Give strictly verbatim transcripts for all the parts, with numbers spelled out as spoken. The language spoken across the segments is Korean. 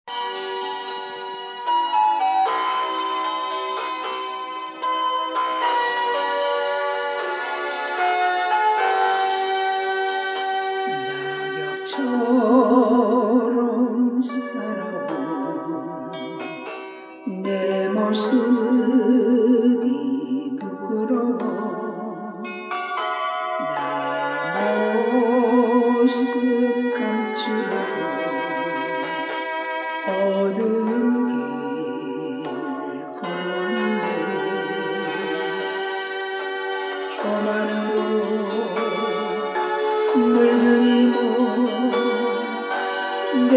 낙엽처럼 살아온 내 모습이 부끄러워. 나의 모습 감추려고 어두운 길 걸었네. 교만으로 물든 이모 내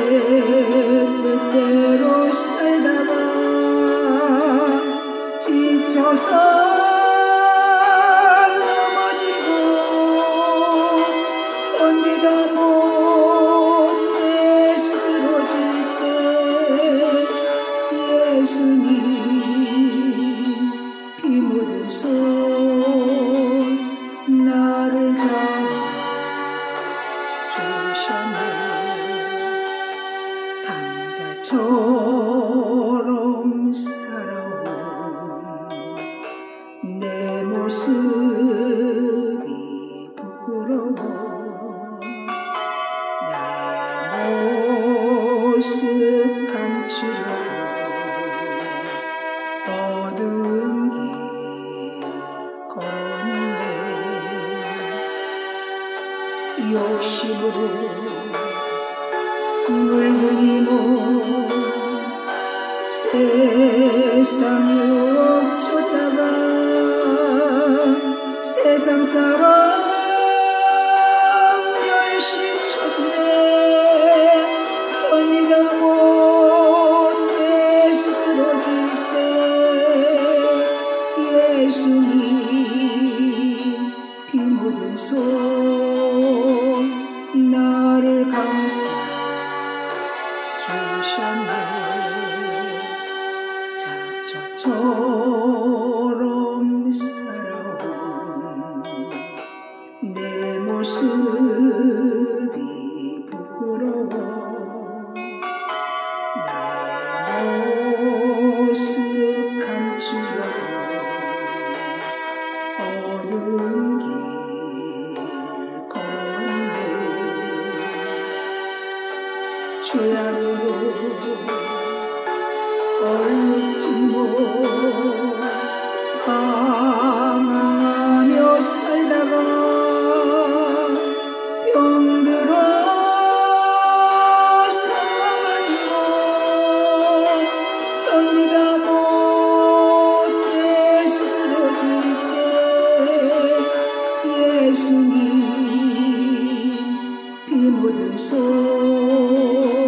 뜻대로 살다가 지쳐서 넘어지고 견디다 못해 쓰러질 때 예수님 피 묻은 손 나를 잡아주셨네. 당자처럼 살아온 내 모습이 부끄러워. 나의 모습 감추려고 어두운 길 걸었네. 욕심으로 물든 이모 세상 유혹 쫓다가 세상 사람 멸시쳤네. 견디다 못해 쓰러질 때 예수님 피 묻은 손 나를 감싸 주셨네. 잡초처럼 살아온 내 모습이 부끄러워. 나의 모습 감추려고 어두운 길 걸었네. 죄악으로 얼룩지고 방황하며 살다가 병들어 상한 몸 견디다 못해 쓰러질 때 예수님 피 묻은 손